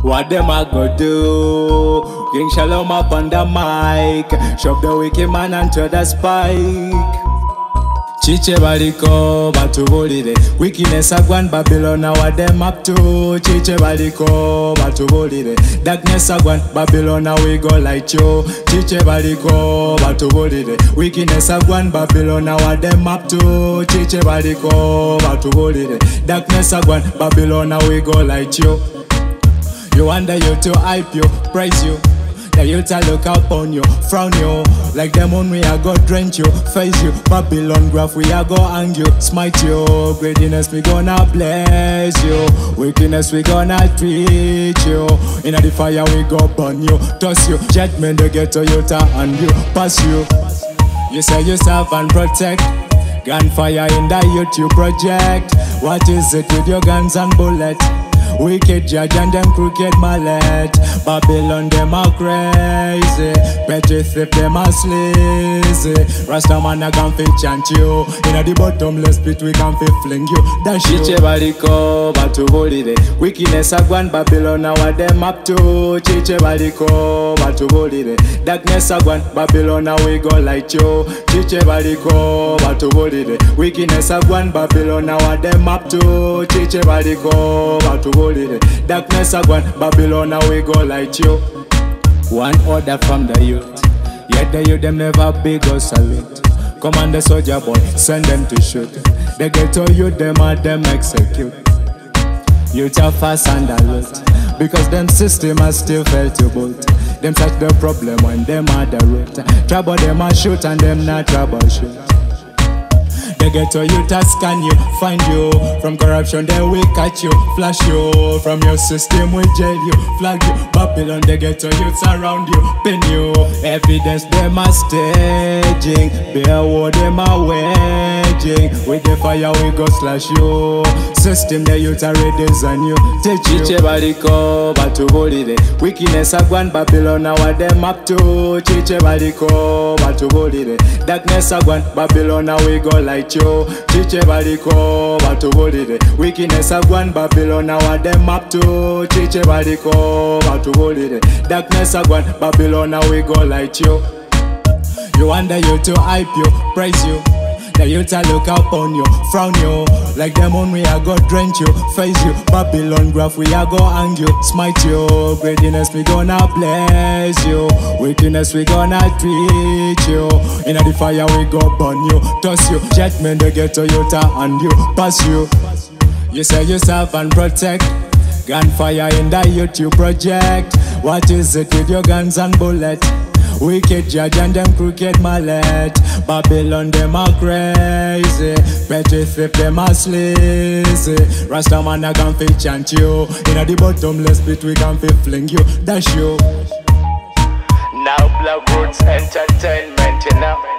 What them a go do? King Shalom up on the mic, shove the wicked man onto the spike. Chiche baliko batubulire, wickedness agwan Babylon. Now what them up to? Chiche baliko batubulire, darkness agwan Babylon. Now we go light you. Chiche baliko batubulire, wickedness agwan Babylon. Now what them up to? Chiche baliko batubulire, darkness agwan Babylon. Now we go light you. You wonder you to hype you, praise you. The youth a look up on you, frown you. Like them on we a go drench you, face you. Babylon graph we a go hang you, smite you. Greatness we gonna bless you, wickedness we gonna treat you. In the fire we go burn you, toss you. Judgment they get to you and you, pass you. You say you serve and protect, gunfire in the youth you project. What is it with your guns and bullets? Wicked judge and them crooked mallet. Babylon them are crazy, petty thief them are sleazy. Rasta man a can fit chant you, in the bottomless pit we can fit fling you. That shit Chiche baliko batubulire, wickedness agwan Babylon. Now what them up to? Chiche baliko batubulire, darkness agwan Babylon. Now we go light you. Chiche baliko batubulire, wickedness agwan Babylon. Now what them up to? Chiche baliko batubulire, darkness agwan Babylon. Now we go light you. One order from the youth, yet the youth them never big or salute. Command the soldier boy, send them to shoot. They get to you, them and them execute. Youth are fast and alert, because them system has still failed to boot. Them touch the problem when them are the root. Trouble them a shoot and them not troubleshoot. They get to you to scan you, find you. From corruption they will catch you, flash you. From your system we jail you, flag you. Babylon they get to you, surround you, pin you. Evidence them are staging, bear war them are waging. With the fire we go slash you. System the youth are redesign you, teach you. Chiche baliko batubulire, wickedness agwan Babylon. Now what them up to? Chiche baliko batubulire, darkness agwan Babylon. Now we go light you. Chiche baliko batubulire, wickedness agwan Babylon. Now what them up to? Chiche baliko batubulire, darkness agwan Babylon. Now we go light you. You wonder you to hype you, praise you. The youth a look up on you, frown you. Like them on we a go drench you, face you. Babylon graph we a go hang you, smite you. Greatness we gonna bless you, wickedness we gonna treat you. In the fire we go burn you, toss you. Judgment they get to you and you, pass you. You say you serve and protect, gunfire in the youth you project. What is it with your guns and bullets? Wicked judge and them crooked mallet. Babylon them are crazy, petty thief them are sleazy. Rasta man a can fit chant you, in the bottomless pit we can fit fling you, dash you. Now Black Roots Entertainment, you know.